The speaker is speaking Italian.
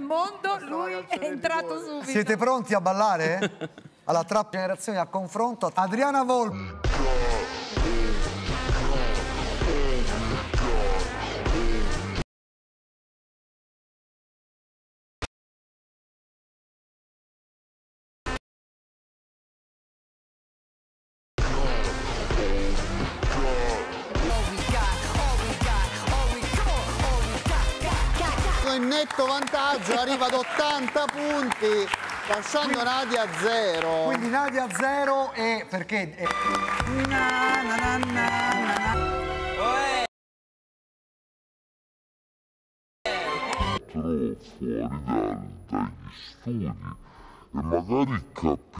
mondo, lui è entrato subito. Siete pronti a ballare? Alla trap generazione a confronto. Adriana Volpi. In netto vantaggio, arriva ad 80 punti, lasciando Nadia a 0. Quindi Nadia a 0 e perché? Fuori dagli studi e magari